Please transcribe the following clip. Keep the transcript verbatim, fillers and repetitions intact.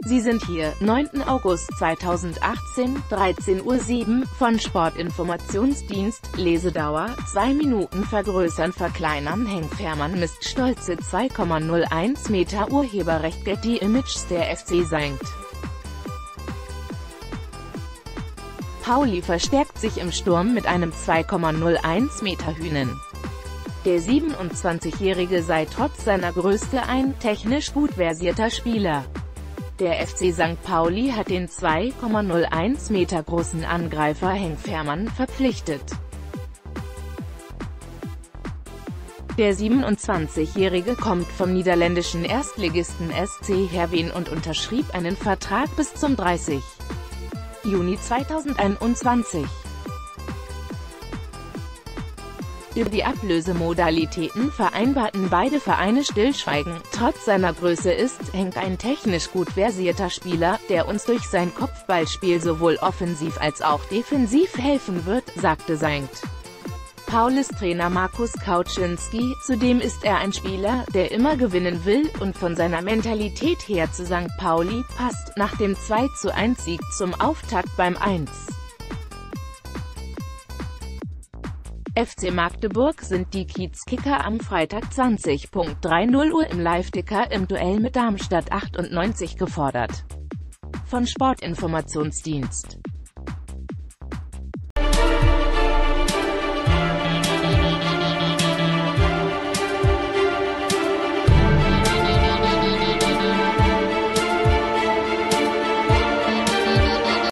Sie sind hier, neunten August zweitausendachtzehn, dreizehn Uhr sieben, von Sportinformationsdienst, Lesedauer, zwei Minuten vergrößern verkleinern Henk Fährmann misst stolze zwei Komma null eins Meter Urheberrecht Getty Images der F C Sankt Pauli verstärkt sich im Sturm mit einem zwei Komma null eins Meter Hünen. Der siebenundzwanzigjährige sei trotz seiner Größe ein technisch gut versierter Spieler. Der F C Sankt Pauli hat den zwei Komma null eins Meter großen Angreifer Henk Fährmann verpflichtet. Der siebenundzwanzigjährige kommt vom niederländischen Erstligisten S C Heerenveen und unterschrieb einen Vertrag bis zum dreißigsten Juni zweitausendeinundzwanzig. Über die Ablösemodalitäten vereinbarten beide Vereine stillschweigen. Trotz seiner Größe ist Henk ein technisch gut versierter Spieler, der uns durch sein Kopfballspiel sowohl offensiv als auch defensiv helfen wird, sagte Sankt Paulis Trainer Markus Kauczynski. Zudem ist er ein Spieler, der immer gewinnen will, und von seiner Mentalität her zu Sankt Pauli passt. Nach dem zwei zu eins Sieg zum Auftakt beim eins F C Magdeburg sind die Kiezkicker am Freitag zwanzig Uhr dreißig Uhr im Live-Ticker im Duell mit Darmstadt achtundneunzig gefordert. Von Sportinformationsdienst.